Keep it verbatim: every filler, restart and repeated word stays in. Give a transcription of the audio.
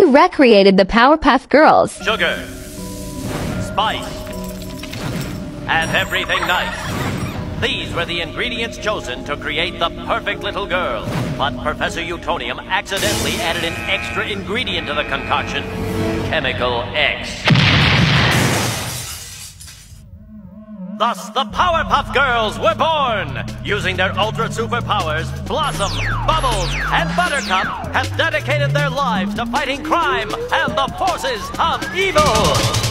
recreated the Powerpuff Girls. Sugar, spice, and everything nice. These were the ingredients chosen to create the perfect little girl. But Professor Utonium accidentally added an extra ingredient to the concoction, Chemical X. Thus, the Powerpuff Girls were born! Using their ultra superpowers, Blossom, Bubbles, and Buttercup have dedicated their lives to fighting crime and the forces of evil!